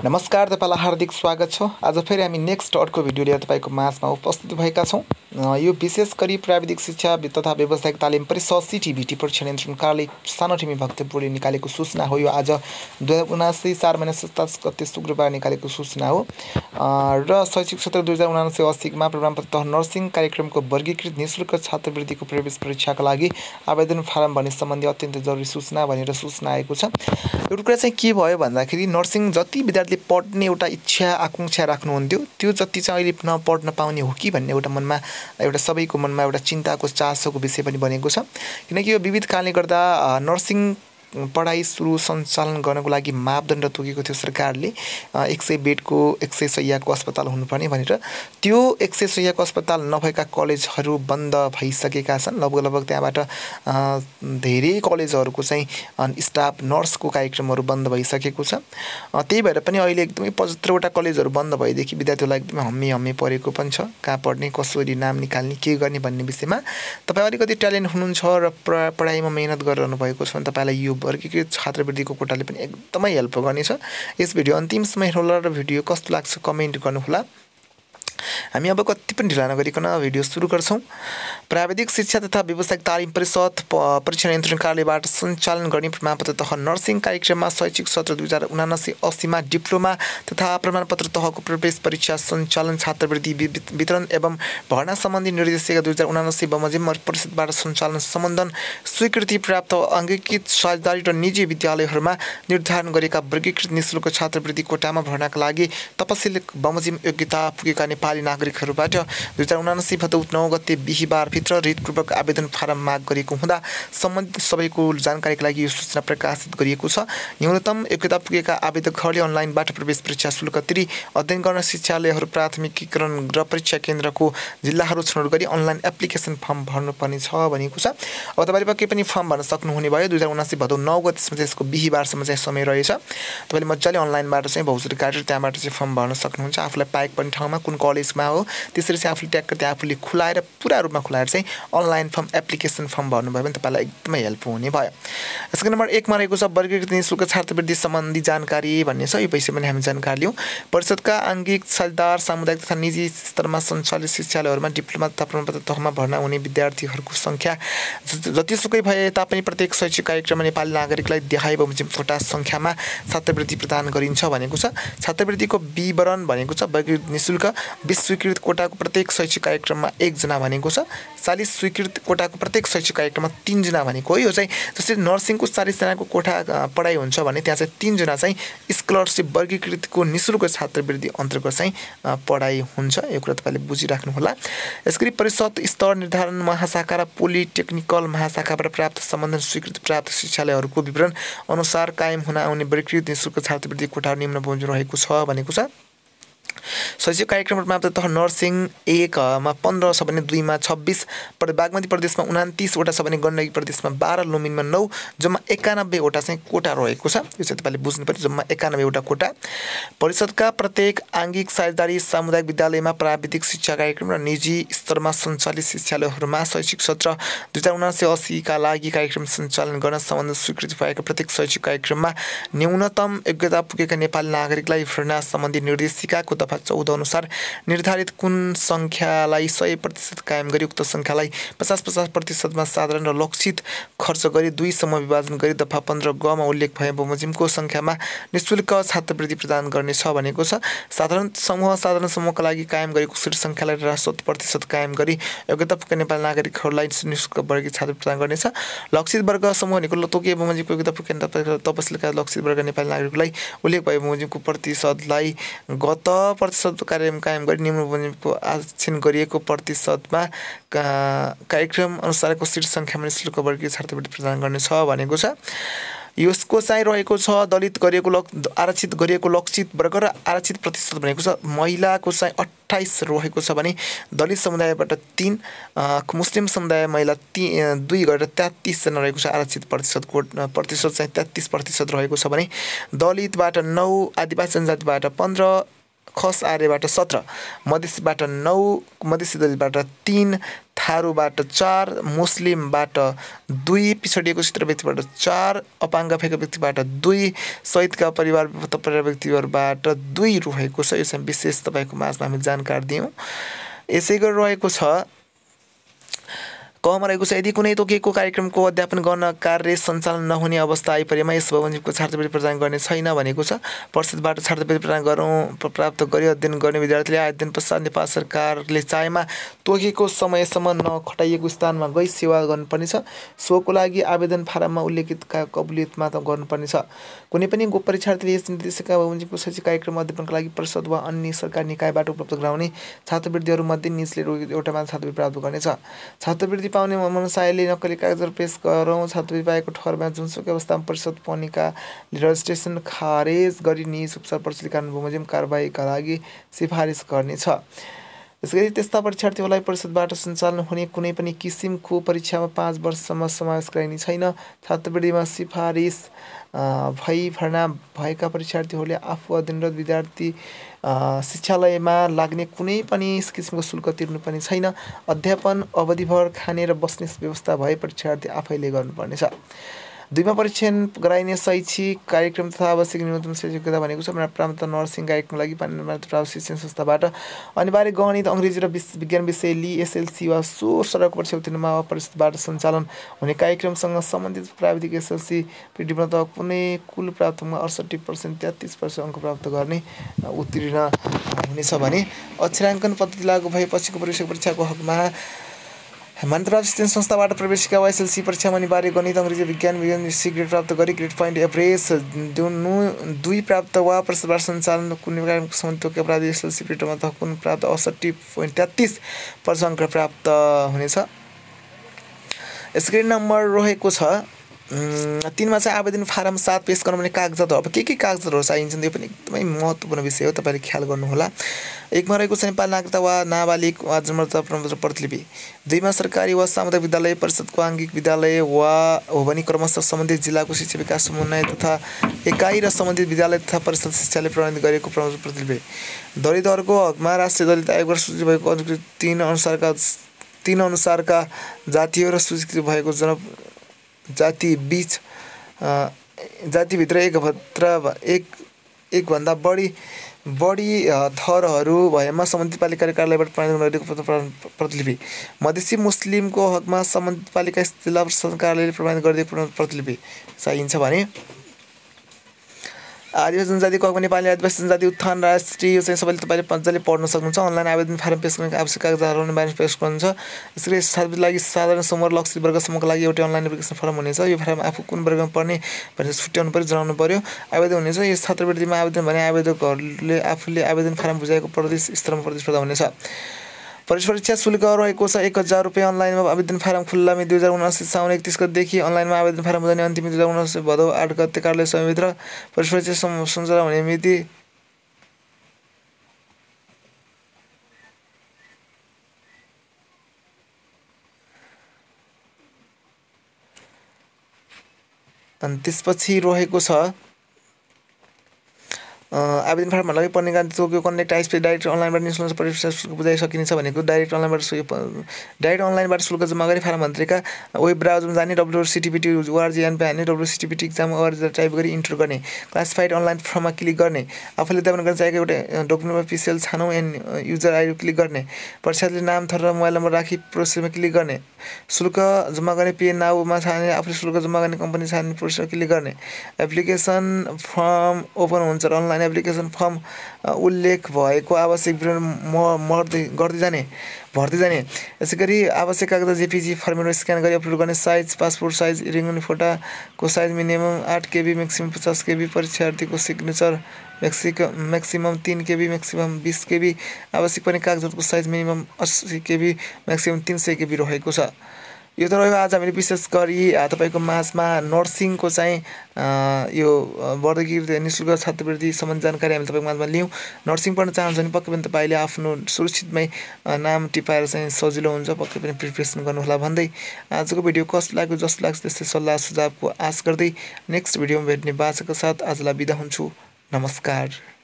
नमस्कार, तपाईलाई हार्दिक स्वागत छ। आज फेरि हामी नेक्स्ट अर्को भिडियो लिएर तपाईको माझमा उपस्थित भएका छौं। यो विशेष गरी प्राविधिक शिक्षा तथा व्यावसायिक तालिम परिषद सीटीबीटी परीक्षा नियन्त्रण कार्यालय सानोठिमी भक्तपुरले निकालेको सूचना हो। यो आज 2079 साल महिना 27 गते शुक्रबार निकालेको सूचना हो र शैक्षिक सत्र 2079-80 मा प्रमाणपत्र नर्सिङ कार्यक्रमको वर्गीकृत निःशुल्क छात्रवृत्तिको प्रवेश परीक्षाका लागि आवेदन फारम भर्ने सम्बन्धी अत्यन्त जरुरी सूचना भनेर सूचना आएको छ। एउटा कुरा चाहिँ के भयो भन्दाखेरि नर्सिङ जति विद्यार्थीले पढ्ने एउटा इच्छा आकांक्षा राख्नुहुन्थ्यो त्यो जति चाहिँ अहिले नपढ्न पाउने हो कि भन्ने एउटा मनमा एउटा सबैको मनमा एउटा चिन्ताको चासोको विषय पनि बनेको छ। किनकि यो विविध कारणले गर्दा नर्सिङ पढाइ सुरु सञ्चालन गर्नको लागि मापदण्ड तोकेको थियो सरकारले। 100 बेडको 100 शय्याको अस्पताल हुनुपर्ने भनेर त्यो 100 शय्याको अस्पताल नभएका कलेजहरू बन्द भइसकेका छन्। लगभग त्यहाँबाट धेरै कलेजहरूको चाहिँ स्टाफ नर्सको कार्यक्रमहरू बन्द भइसकेको छ। त्यही भएर पनि अहिले एकदमै 75 वटा कलेजहरू बन्द भएदेखि विद्यार्थीहरूलाई एकदमै हम्मे परेको पनि छ। कहाँ पढ्ने, कसरी नाम निकाल्ने, के गर्ने भन्ने विषयमा तपाईँ अलिकति ट्यालेन्ट हुनुहुन्छ र पढाइमा मेहनत गरिरहनु भएको छ भने तपाईँलाई यो वर्गीकृत छात्रवृत्तिको कोटाले पनि एकदमै हेल्प गर्नेछ। यस भिडियो अन्तिमसम्म हेर्नुहोला र भिडियो कस्तो लाग्छ कमेन्ट गर्नुहोला। हामी अब कति पनि ढिला नगरिकन भिडियो सुरु गर्छौं। प्राविधिक शिक्षा तथा व्यावसायिक तालिम परिषद परीक्षा नियन्त्रण कार्यालयबाट सञ्चालन गर्ने प्रमाणपत्र तह नर्सिङ कार्यक्रममा शैक्षिक सत्र 2079-80 मा डिप्लोमा तथा प्रमाणपत्र तहको प्रवेश परीक्षा सञ्चालन छात्रवृत्ति वितरण एवं भर्ना सम्बन्धी निर्देशिका 2079 बमोजिम परिषदबाट सञ्चालन सम्बन्धन स्वीकृति प्राप्त अङ्गीकृत साझेदारी र निजी विद्यालयहरूमा निर्धारण गरेका वर्गीकृत निःशुल्क छात्रवृत्ति कोटामा भर्नाका लागि तपसिल बमोजिम योग्यता पुगेका नेपाली नागरिकहरूबाट 2079 भदौ 9 गते बिहीबार भित्र रिटपूर्वक आवेदन फारम माग गरेको हुँदा सम्बन्धित सबैको जानकारीका लागि यो सूचना प्रकाशित गरिएको छ। न्यूनतम योग्यता पुगेका आवेदकहरूले अनलाइनबाट प्रवेश परीक्षा शुल्क तिरी अध्ययन गर्न शिक्षालयहरू प्राथमिकीकरण र परीक्षा केन्द्रको जिल्लाहरू छनौट गरी अनलाइन एप्लिकेसन फर्म भर्नुपर्ने छ भनेको छ। अब तपाईले पक्कै पनि फर्म भर्न सक्नुहुने भयो। 2079 भदौ 9 गतेसम्म चाहिँ यसको बिहीबारसम्म चाहिँ समय रहेछ। तपाईले मजाले अनलाइनबाट चाहिँ भौचरी काटेर त्यहाँबाट चाहिँ फर्म भर्न सक्नुहुन्छ। आफूलाई पाएको पनि ठाउँमा कुन कलेजमा हो त्यसरी चाहिँ आफूले ट्याक्क त्यहाँ आफूले खुलाएर पुरा रूपमा खुलाएर चाहिँ अनलाइन फर्म एप्लिकेसन फर्म भर्नुभयो भने तपाईलाई एकदमै हेल्प हुने भयो। यसको नम्बर 1 मा रहेको छ वर्गीकृत निःशुल्क छात्रवृत्ति सम्बन्धी जानकारी भन्ने छ। यो विषयमा पनि हामी जानकारी लियौं। परिषदका आंगिक साझेदार सामुदायिक तथा निजी स्तरमा सञ्चालित शिक्षालयहरूमा डिप्लोमा तथा प्रमाणपत्र तहमा भर्ना हुने विद्यार्थीहरूको संख्या जतिसुकै भए तापनि प्रत्येक शैक्षिक कार्यक्रममा नेपाली नागरिकलाई देखाए बमोजिम कोटा संख्यामा छात्रवृत्ति प्रदान गरिन्छ भनेको छ। छात्रवृत्तिको विवरण भनेको छ वर्गीकृत निःशुल्क 20 स्वीकृत कोटाको प्रत्येक शैक्षिक कार्यक्रममा 1 जना भनेको छ। 40 स्वीकृत कोटाको प्रत्येक शैक्षिक कार्यक्रममा 3 जना भनेको हो। यो चाहिँ जस्तै नर्सिङको 40 जनाको कोठा पढाइ हुन्छ भने त्यहाँ चाहिँ 3 जना चाहिँ स्कलरशिप वर्गीकृतको निःशुल्क छात्रवृत्ति अन्तर्गत चाहिँ पढाइ हुन्छ। यो कुरा तपाईले बुझिराख्नु होला। यसगरी परिषद स्तर निर्धारण महाशाखा र पोलिटेक्निकल महाशाखाबाट प्राप्त सम्बन्धन स्वीकृत प्राप्त शिक्षालयहरूको विवरण अनुसार कायम हुन आउने वर्गीकृत निःशुल्क छात्रवृत्ति कोठा निम्न बमोजिम रहेको छ भनेको छ। शैक्षिक कार्यक्रम प्रमाणपत्र तह नर्सिङ 1 मा 15 छ भने 2 मा 26, बागमती प्रदेशमा 29 वटा छ भने गण्डकी प्रदेशमा 12, लुम्बिनीमा 9, जम्मा 91 वटा चाहिँ कोटा रहेको छ। यो चाहिँ तपाईले बुझ्नु पर्यो। जम्मा 91 वटा कोटा। परिषदका प्रत्येक आंगिक साझेदारी सामुदायिक विद्यालयमा प्राविधिक शिक्षा कार्यक्रम र निजी स्तरमा सञ्चालित शिक्षालयहरूमा शैक्षिक सत्र 2079-80 का लागि कार्यक्रम सञ्चालन गर्न सम्बन्धित स्वीकृति पाएका प्रत्येक शैक्षिक कार्यक्रममा न्यूनतम योग्यता पुगेका नेपाली नागरिकलाई भर्ना सम्बन्धी निर्देशिकाको दफा 14 अनुसार निर्धारित कुन संख्यालाई 100% कायम गरी उक्त संख्यालाई 50% मा साधारण र लक्षित खर्च गरी 2 सम्म विभाजन गरी दफा 15 ग मा उल्लेख भए बमोजिमको संख्यामा निःशुल्क छात्रवृत्ति प्रदान गर्नेछ भनेको छ। साधारण समूहका लागि कायम गरेको शीर्ष संख्यालाई 70% कायम गरी योग्यता पुगेका नेपाली नागरिकहरूलाई निःशुल्क वर्गीकृत छात्रवृत्ति प्रदान गर्नेछ। लक्षित वर्ग समूह भनेको तोकिए बमोजिमको योग्यता पुगेका तपसिलका लक्षित वर्ग नेपाली नागरिकलाई उल्लेख भए बमोजिमको प्रतिशतलाई गत प्रतिशत कायम गरी निम्न बमोजिमको आरक्षण गरिएको प्रतिशतमा कार्यक्रम अनुसारको शीर्ष संख्यामा निःशुल्क वर्गीकृत छात्रवृत्ति प्रदान गर्नेछ भनेको छ। यसको चाहिँ रहेको छ दलित गरिएको आरक्षित गरिएको लक्षित वर्ग र आरक्षित प्रतिशत भनेको छ। महिलाको चाहिँ 28 रहेको छ भने दलित समुदायबाट 3, मुस्लिम समुदाय महिला 2 गरेर 33 जना रहेको छ। आरक्षित प्रतिशत चाहिँ 33% रहेको छ भने दलितबाट 9, आदिवासी जनजातिबाट 15, खस आर्यबाट 17, मधेसीबाट 9, मधेसी दलितबाट 3, थारूबाट 4, मुस्लिमबाट 2, पिछडिएको क्षेत्र व्यक्तिबाट 4, अपाङ्ग भएका व्यक्तिबाट 2, सहितका परिवार विभक्त परिवार व्यक्तिहरूबाट 2 रहेको छ। यो चाहिँ विशेष तपाईँको माझमा हामी जानकारी दियौँ। यसै गरी रहेको छ कमा रहेको छ, यदि कुनै तोकिएको कार्यक्रमको अध्यापन गर्न कार्य सञ्चालन नहुने अवस्था आइपरेमा यस बमोजिमको छात्रवृत्ति प्रदान गर्ने छैन भनेको छ। परिषदबाट छात्रवृत्ति प्रदान प्राप्त गरी अध्ययन गर्ने विद्यार्थीले अध्ययन पश्चात नेपाल सरकारले चाहेमा तोकिएको समयसम्म नखटाइएको स्थानमा गई सेवा गर्नुपर्नेछ। सोको लागि आवेदन फारममा उल्लेखित कबुलियतमा गर्नुपर्नेछ। कुनै पनि परीक्षार्थीले यस निर्देशिका बमोजिमको शैक्षिक कार्यक्रम अध्यापनका लागि परिषद वा अन्य सरकारी निकायबाट उपलब्ध गराउने छात्रवृत्तिहरूमध्ये निजले एउटा मात्र छात्रवृत्ति प्राप्त गर्नेछ। छात्रवृत्ति पाउने मनसायले नक्कली कागजहरू पेश गरौँ। छात्रवृत्ति पाएको ठहरमा जुनसुकै अवस्थामा परिषद पाउनेकाले रजिस्ट्रेसन खारेज गरी निज उपचार प्रचलित कानुन बमोजिम कारबाहीका लागि सिफारिस गर्नेछ। यसैगरी त्यस्ता परीक्षार्थीहरूलाई परिषदबाट सञ्चालन हुने कुनै पनि किसिमको परीक्षामा 5 वर्षसम्म समावेश गराइने छैन। छात्रवृत्तिमा सिफारिस भर्ना भएका परीक्षार्थीहरूले आफू अध्ययनरत विद्यार्थी शिक्षालयमा लाग्ने कुनै पनि किसिमको शुल्क तिर्नुपर्ने छैन। अध्यापन अवधिभर खाने र बस्ने व्यवस्था भए परीक्षार्थी आफैले गर्नुपर्नेछ। 2मा परीक्षण गराइने शैक्षिक कार्यक्रम तथा आवश्यक न्यूनतम शैक्षिक योग्यता भनेको छ प्राप्त नर्सिङ कार्यक्रमका लागि प्राप्त शिक्षण संस्थाबाट अनिवार्य गणित, अङ्ग्रेजी र विज्ञान विषय लिई एसएलसी वा सो सरक परीक्षा उत्तीर्ण वा परिषदबाट सञ्चालन हुने कार्यक्रमसँग सम्बन्धित प्राविधिक एसएलसी डिप्लोमा तथा कुनै कुल प्राप्तमा 68% 33% अङ्क प्राप्त गर्ने उत्तीर्ण हुनेछ भने अक्षराङ्कन पद्धति लागू भएपछिको प्रवेश परीक्षाको हकमा मान्यताप्राप्त शिक्षण संस्थाबाट प्रवेशिका वा एसएलसी परीक्षामा अनिवार्य गणित, अङ्ग्रेजी, विज्ञान सी ग्रेड प्राप्त गरी ग्रेड पोइन्ट एभरेज 2 प्राप्त वा परिषदबाट सञ्चालन कुनै कार्यक्रमको सम्बन्धित अपराधी एसएलसी डिप्लोमा तथा कुन प्राप्त 68.33% अङ्क प्राप्त हुनेछ। यसै नम्बर रहेको छ 3मा चाहिँ आवेदन फारम 7 पेश गर्नुपर्ने कागजातहरू। अब के कागजातहरू चाहिन्छन् यो पनि एकदमै महत्त्वपूर्ण विषय हो, तपाईँले ख्याल गर्नुहोला। 1मा रहेको छ नेपाल नागरिकता वा नाबालिग वा जन्मदाता प्रमाणपत्र प्रतिलिपि। 2मा सरकारी वा सामुदायिक विद्यालय परिषदको आङ्गिक विद्यालय वा हो भने क्रमशः सम्बन्धित जिल्लाको शिक्षा विकास समन्वय तथा एकाइ र सम्बन्धित विद्यालय तथा परिषद शिक्षाले प्रमाणित गरेको प्रमाणपत्र प्रतिलिपि। दलितहरूको हकमा राष्ट्रिय दलित आयोगबाट सूची भएको अनुकृति 3 अनुसारका जातीय र सूचीकृत भएको जातिभित्र एकभन्दा बढी थरहरू भएमा सम्बन्धित पालिका कार्यालयबाट प्रमाणित गरेको प्रतिलिपि। मधेसी मुस्लिमको हकमा सम्बन्धित पालिका जिल्ला प्रशासन कार्यालयले प्रमाणित गरिदिएको प्रतिलिपि चाहिन्छ भने आदिवासी जनजातिको हकमा नेपाली आदिवासी जनजाति उत्थान राष्ट्रिय यो चाहिँ सबैले तपाईँले मजाले पढ्न सक्नुहुन्छ। अनलाइन आवेदन फारम पेश गर्ने आवश्यक कागजातहरू बारे पेश गर्नुहुन्छ। यसरी छात्रवृत्तिको लागि साधारण समूह र लक्षित वर्गसम्मका लागि एउटा अनलाइन एप्लिकेसन फर्म हुनेछ। यो फर्म आफू कुन वर्गमा पर्ने भनेर छुट्याउनु पर्यो, जनाउनु पर्यो। आवेदन हुनेछ। यस छात्रवृत्तिमा आवेदन भने आवेदकहरूले आफूले आवेदन फारम बुझाएको प्रदेश स्तरमा प्रतिस्पर्धा हुनेछ। प्रवेश परीक्षा शुल्क रहेको छ 1000 रुपियाँ। अनलाइनमा आवेदन फारम खुल्ला मे 2079 साउन 31 गतेदेखि अनलाइनमा आवेदन फारम बुझाउने अन्तिम 2079 भदौ 8 गते कार्यालय समयभित्र। प्रवेश परीक्षा सञ्चालन हुने मिति अनि त्यसपछि रहेको छ आवेदन फारममा लागि पर्ने गान्तोकको कन्ट्याक्ट आइसपी डाइरेक्ट अनलाइनबाट निशुल्क परीक्षा शुल्क बुझाइ सकिन्छ भनेको डाइरेक्ट अनलाइनबाट शुल्क जम्मा गरी फारम भत्रिका वेब ब्राउजरमा जाने www.ctpt.org हान्ने www.ctpt exam.org टाइप गरी इन्टर गर्ने क्लासिफाइड अनलाइन फर्ममा क्लिक गर्ने आफूले अध्यापन गर्न चाहेको एउटा डकुमेन्टमा पिसिएल छानौँ एन्ड युजर आइडी क्लिक गर्ने परीक्षार्थीले नाम थर र मोबाइल नम्बर राखी प्रोसेसमा क्लिक गर्ने शुल्क जम्मा गर्ने पे नाउमा छाने आफूले शुल्क जम्मा गर्ने कम्पनी छान्ने प्रोसेसमा क्लिक गर्ने एप्लिकेसन फर्म ओपन हुन्छ र अनलाइन एप्लिकेसन फर्म उल्लेख भएको आवश्यक विवरण भर्दै जाने यसैगरी आवश्यक कागजात जेपीजी फर्मेटमा स्क्यान गरी अपलोड गर्ने साइज पासपोर्ट साइज रिङ्गने फोटाको size minimum 8 KB maximum 50 KB परीक्षार्थीको signature maximum 3 KB maximum 20 KB आवश्यक पर्ने कागजातको size minimum 80 KB maximum 300 KB रहेको छ। यो त रह्यो आज हामीले विशेष गरी तपाईको माझमा नर्सिङको चाहिँ यो बढ्दै निशुल्क छात्रवृत्ति सम्बन्धी जानकारी हामी तपाईको माझमा लियौँ। नर्सिङ पढ्न चाहनुहुन्छ भने पक्कै पनि तपाईले आफ्नो सुरक्षितमै नाम टिपाएर चाहिँ सजिलो हुन्छ, पक्कै पनि प्रिपरेसन गर्नुहोला भन्दै आजको भिडियो कस्तो लाग्यो जस्तो लाग्छ त्यस्तै सल्लाह सुझावको आश गर्दै नेक्स्ट भिडियोमा भेट्ने बाचाका साथ आजलाई बिदा हुन्छु। नमस्कार।